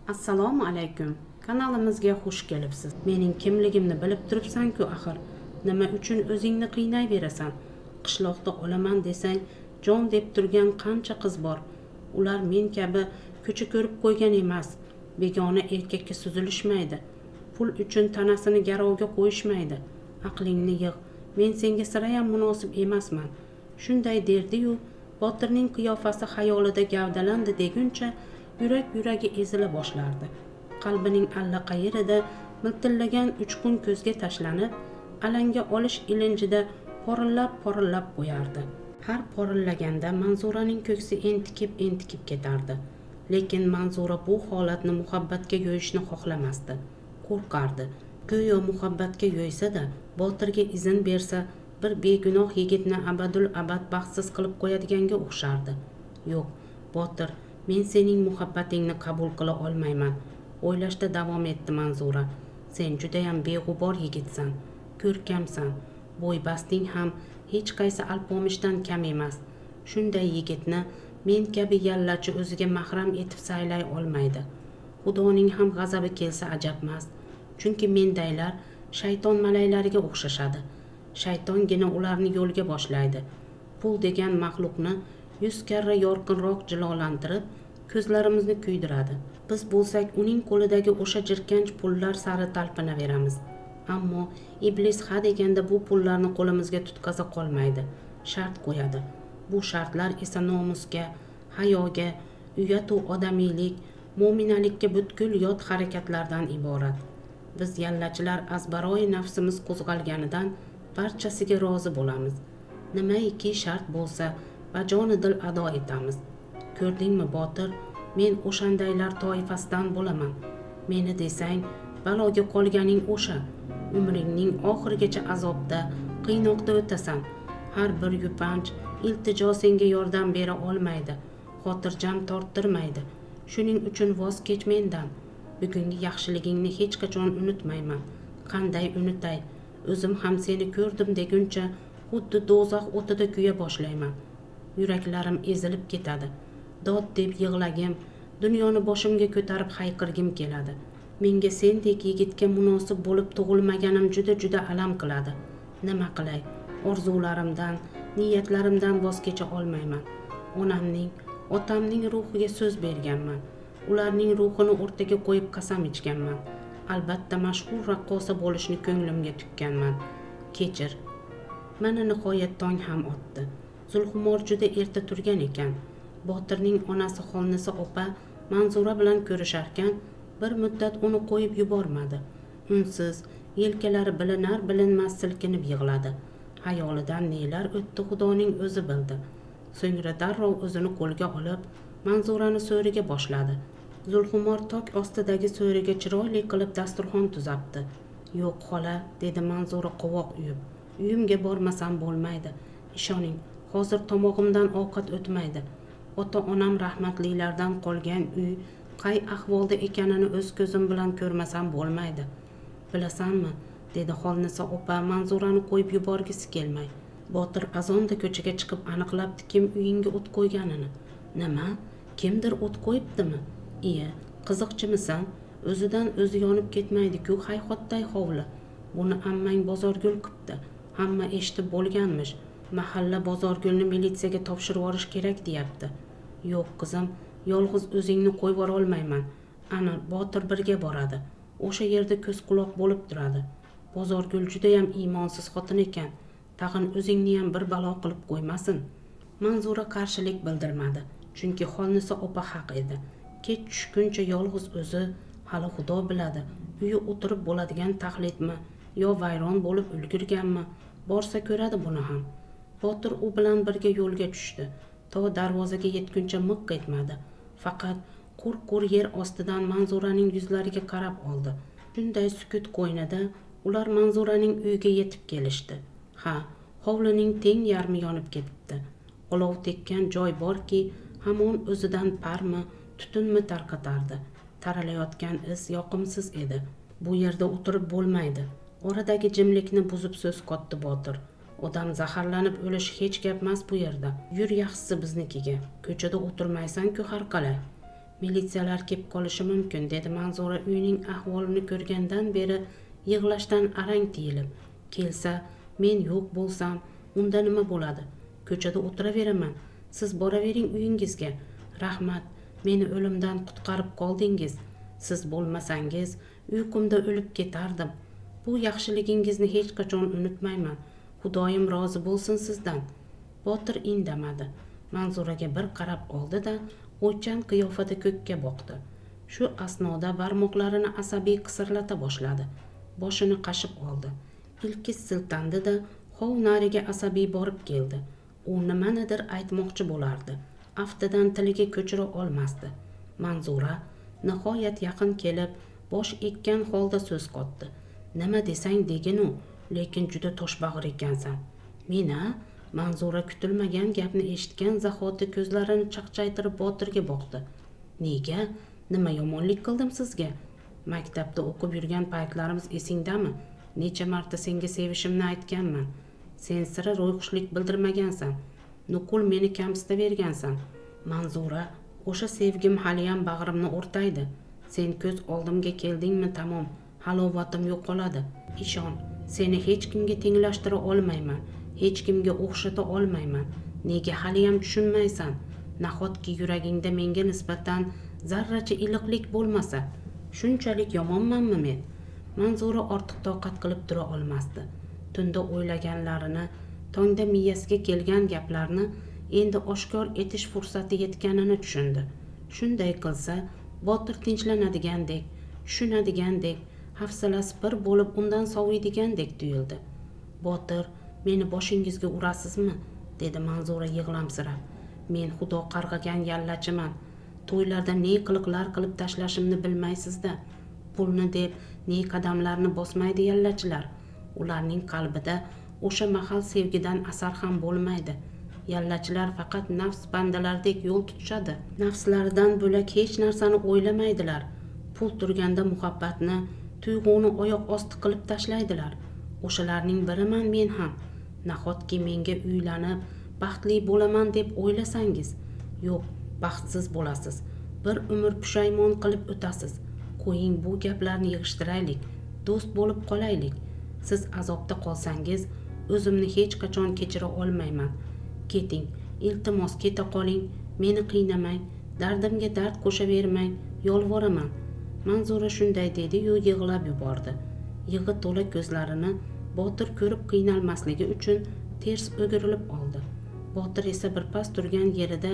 Assalomu alaykum. Kanalimizga xush kelibsiz. Mening kimligimni bilib turibsan-ku axir. Nima uchun o'zingni qiynayverasan? Qishloqda olaman desang, jon deb turgan qancha qiz bor. Ular men kabi ko'cha ko'rib qo'ygan emas. Begona erkakka suzilishmaydi. Pul uchun tanasini garovga qo'yishmaydi. Aqlingni yig'. Men senga sirayam munosib emasman. Shunday derdi-yu, Botirning qiyofasi xayolida gavdalandi deguncha yuragi ezila boshlardi. Qalbining allaqayerida miltillagan uchqun ko'zga tashlanib, alanga olish ilinjida porillab qo'yardi. Har porillaganda Manzuraning ko'ksi entikib ketardi. Lekin Manzura bu holatni muhabbatga yo'yishni xohlamasdi. Qo'rqardi. Go'yo muhabbatga yo'ysa-da, Botirga izn bersa, bir begunoh yigitni abadul abad baxtsiz qilib qo'yadiganga o'xshardi. Yo'q, Botir, men sening muhabbatingni qabul qila olmayman, o'ylashda davom etdi Manzura. Sen judayam beg'ubor yigitsan, ko'rkamsan, bo'y-basting ham hech qaysi alpomishdan kam emas. Shunday yigitni men kabi yallachi o'ziga mahram etib saylay olmaydi. Xudoning ham g'azabi kelsa ajabmas, chunki mendaylar shayton malaylariga o'xshashadi. Shaytongina ularni yo'lga boshlaydi. Pul degan maxluqni 100 karra yorqinroq jilolantirib, ko'zlarimizni kuydiradi. Biz bo'lsak uning qo'lidagi o'sha jirkanch pullar sari talpinaveramiz. Ammo iblis ha deganda bu pullarni qo'limizga tutqaza qolmaydi, shart qo'yadi. Bu shartlar esa nomusga, hayoga, uyat va odamiylik, mo'minalikka butkul yot harakatlardan iborat. Biz yallachilar azbaroyi nafsimiz qo'zg'alganidan barchasiga rozi bo'lamiz. Nimaiki shart bo'lsa, bajonidil ado etamiz. Ko'rdingmi Botir, men o'shandaylar toifasidan bo'laman. Meni desang, baloga qolganing o'sha. Umringning oxirigacha azobda, qiynoqda o'tasan. Har bir yupanch, iltijo senga yordam bera olmaydi, xotirjam torttirmaydi. Shuning uchun voz kech mendan. Bugungi yaxshiligingni hech qachon unutmayman. Qanday unutay? O'zim ham seni ko'rdim deguncha xuddi do'zax o'tida kuya boshlayman. Yuraklarim ezilib ketadi. Dod deb yig'lagim, dunyoni boshimga ko'tarib hayqirgim keladi. Menga sendek yigitga munosib bo'lib tug'ilmaganim juda alam qiladi. Nima qilay? Orzularimdan, niyatlarimdan voz kecha olmayman. Onamning, otamning ruhiga so'z berganman. Ularning ruhini o'rtaga qo'yib qasam ichganman. Albatta mashhur raqqosa bo'lishni ko'nglimga tukkanman. Kechir. Mana nihoyat tong ham otdi. Zulxumor juda erta turgan ekan. Botirning onasi Xolnisa opa Manzura bilan ko'risharkan, bir muddat uni qo'yib yubormadi. Unsiz, yelkalari bilinar-bilinmas silkinib yig'ladi. Hayolidan nelar o'tdi Xudoning o'zi bildi. So'ngra darrov o'zini qo'lga olib, Manzurani so'riga boshladi. Zulxumor tok ostidagi so'riga chiroyli qilib dasturxon tuzabdi. "Yo'q, xola", dedi Manzura qovoq uyib. "Uyimga bormasam bo'lmaydi. Ishoning, hozir tomog'imdan ovqat o'tmaydi. Ota-onam rahmatlilardan qolgan uy qay ahvolda ekanini o'z ko'zim bilan ko'rmasam bo'lmaydi. Bilasanmi?" dedi Xolnisa opa Manzurani qo'yib yuborgisi kelmay. Botir azonda ko'chaga chiqib aniqlabdi kim uyingga o't qo'yganini. "Nima? Kimdir o't qo'yibdimi? Iye, qiziqchimisan? O'zidan o'zi yonib ketmaydi-ku hayhotday hovli. Buni ammang Bozorgul qipti. Hamma eshitib bo'lganmish. Mahalla Bozorgulni militsiyaga topshirib yuborish kerak deyapti." "Yo'q qizim, yolg'iz o'zingni qo'yib yubora olmayman. Ana Botir birga boradi. O'sha yerda ko'z quloq bo'lib turadi. Bozorgul judayam iymonsiz xotin ekan. Tag'in o'zingni ham bir balo qilib qo'ymasin." Manzura qarshilik bildirmadi, chunki Xolnisa opa haq edi. Kech tushguncha yolg'iz o'zi, hali Xudo biladi, uyi o'tirib bo'ladigan taxlitmi yo vayron bo'lib ulgurganmi, borsa ko'radi buni ham. Botir u bilan birga yo'lga tushdi. To darvozaga yetguncha miq etmadi. Faqat qur yer ostidan Manzuraning yuzlariga qarab oldi. Shunday sukut qo'ynida ular Manzuraning uyiga yetib kelishdi. Ha, hovlining teng yarmi yonib ketibdi. Olov tekkan joy borki, hamon o'zidan parmi, tutunmi tarqatardi. Taralayotgan is yoqimsiz edi. "Bu yerda o'tirib bo'lmaydi." Oradagi jimlikni buzib so'z qotdi Botir. "Odam zaharlanib o'lishi hech gap emas bu yerda. Yur yaxshisi biznikiga. Ko'chada o'tirmaysan-ku har qalay." Militsiyalar kelib qolishi mumkin, dedi Manzura uyning ahvolini ko'rgandan beri yig'lashdan arang tiyilib. Kelsa, men yo'q bo'lsam, unda nima bo'ladi? Ko'chada o'tiraveraman. Siz boravering uyingizga. Rahmat, meni o'limdan qutqarib qoldingiz. Siz bo'lmasangiz, uyqumda o'lib ketardim. Bu yaxshiligingizni hech qachon unutmayman. Xudoyim rozi bo'lsin sizdan. Botir indamadi. Manzuraga bir qarab oldi-da, o'ychan qiyofada ko'kka boqdi. Shu asnoda barmoqlarini asabiy qisirlata boshladi. Boshini qashib oldi. Ilki siltandi-da, hov nariga asabiy borib keldi. U nimanidir aytmoqchi bo'lardi. Aftidan tiliga ko'chira olmasdi. Manzura nihoyat yaqin kelib, bosh ekkan holda so'z qotdi. Nima desang degin-u, lekin juda toshbag'ir ekansan. Meni Manzura kutilmagan gapni eshitgan zahoti ko'zlarini chaqchaytirib Botirga boqdi. Nega? Nima yomonlik qildim sizga? Maktabda o'qib yurgan paytlarimiz esingdami? Necha marta senga sevishimni aytganman. Sen sira ro'yxushlik bildirmagansan. Nuqul meni kamsitavergansan. Manzura, o'sha sevgim haliyam bag'rimni o'rtaydi. Sen ko'z oldimga keldingmi, tamom, halovatim yo'qoladi. Ishon, seni hech kimga tenglashtira olmayman. Hech kimga o'xshata olmayman. Nega haliyam tushunmaysan? Nahotki yuragingda menga nisbatan zarracha iliqlik bo'lmasa, shunchalik yomonmanmi men? Manzura ortiq toqat qilib tura olmasdi. Tunda o'ylaganlarini, tongda miyasiga kelgan gaplarni endi oshkor etish fursati yetganini tushundi. Shunday qilsa, Botir tinchlanadiganidek, tushunadigandek, hafsalasi bir bo'lib undan soviydigandek tuyuldi. Botir, meni boshingizga urasizmi? Dedi Manzura yig'lamsirab. Men xudo qarg'agan yallachiman. To'ylarda ne qiliqlar qilib tashlashimni bilmaysizda. Pulni deb ne qadamlarni bosmaydi yallachilar. Ularning qalbida o'sha mahal sevgidan asar ham bo'lmaydi. Yallachilar faqat nafs bandalardek yo'l tutishadi. Nafslaridan bo'lak hech narsani o'ylamaydilar. Pul turganda muhabbatni, tuyg'uni oyoq osti qilib tashlaydilar. O'shalarning biriman men ham. Nahotki menga uylanib, baxtli bo'laman deb o'ylasangiz, yo'q, baxtsiz bo'lasiz. Bir umr pushaymon qilib o'tasiz. Qo'ying bu gaplarni yig'ishtiraylik, do'st bo'lib qolaylik. Siz azobda qolsangiz, o'zimni hech qachon kechira olmayman. Keting, iltimos keta qoling, meni qiynamang, dardimga dard qo'shavermang, yolvoraman. Manzura shunday dedi-yu yig'lab yubordi. Yig'i to'la ko'zlarini Botir ko'rib qiynalmasligi uchun ters o'girilib oldi. Botir esa birpas turgan yerida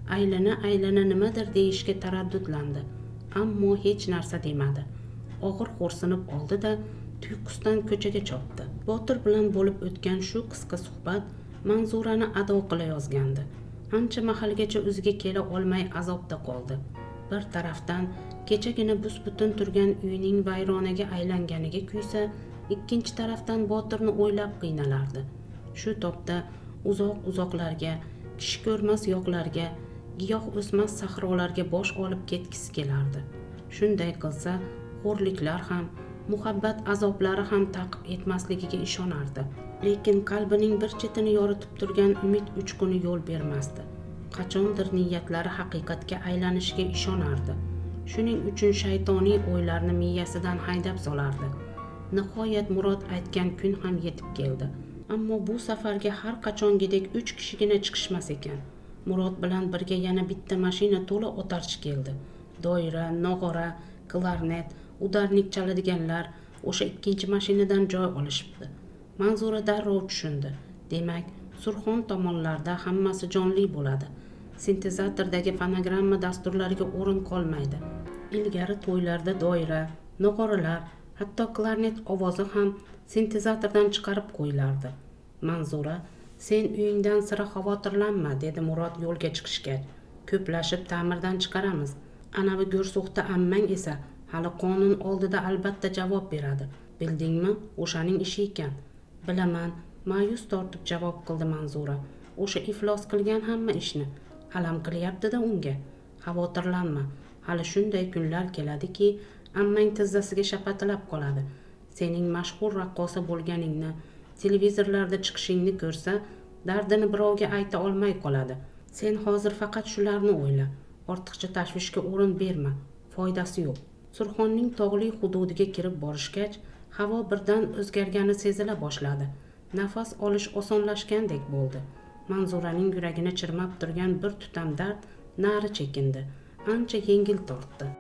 aylana nimadir deyishga taraddudlandi, ammo hech narsa demadi. Og'ir xo'rsinib oldi-da, tuyqusdan ko'chaga chopdi. Botir bilan bo'lib o'tgan shu qisqa suhbat Manzurani ado qilayozgandi. Ancha mahalgacha o'ziga kela olmay azobda qoldi. Bir tarafdan kechagina bus-butun turgan uyining vayronaga aylanganiga kuysa, ikkinchi tarafdan Botirni o'ylab qiynalardi. Shu topda uzoq-uzoqlarga, kishi ko'rmas yoqlarga, giyoh o'smas sahrolarga bosh olib ketgisi kelardi. Shunday qilsa, xo'rliklar ham, muhabbat azoblari ham ta'qib etmasligiga ishonardi. Lekin qalbining bir chetini yoritib turgan umid uchquni yo'l bermasdi. Qachondir niyatlari haqiqatga aylanishiga ishonardi. Shuning uchun shaytoniy o'ylarni miyasidan haydab solardi. Nihoyat Murod aytgan kun ham yetib keldi. Ammo bu safarga har qachongidek 3 kishigina chiqishmas ekan. Murod bilan birga yana bitta mashina to'la otarchi keldi. Doira, nog'ora, klarnet, udarnik chaladiganlar o'sha ikkinchi mashinadan joy olishibdi. Manzura darrov tushundi. Demak, Surxon tomonlarda hammasi jonli bo'ladi. Sintezatordagi fonogramma dasturlariga o'rin qolmaydi. Ilgari to'ylarda doira, nog'oralar, hatto klarnet ovozi ham sintezatordan chiqarib qo'yilardi. Manzura, sen uyingdan sira xavotirlanma, dedi Murod yo'lga chiqishgach. Ko'plashib ta'mirdan chiqaramiz. Anavi go'rso'xta ammang esa hali qonun oldida albatta javob beradi. Bildingmi, o'shaning ishi ekan. Bilaman, ma'yus tortib javob qildi Manzura. O'sha iflos qilgan hamma ishni alam qilyapti-da unga. Xavotirlanma, hali shunday kunlar keladiki, ammang tizzasiga shapatilab qoladi. Sening mashhur raqqosa bo'lganingni, televizorlarda chiqishingni ko'rsa, dardini birovga ayta olmay qoladi. Sen hozir faqat shularni o'yla. ortiqcha tashvishga o'rin berma, foydasi yo'q. Surxonning tog'li hududiga kirib borishgach, havo birdan o'zgargani sezila boshladi. Nafas olish osonlashgandek bo'ldi. Manzuraning yuragini chirmab turgan bir tutam dard nari chekindi, ancha yengil tortdi.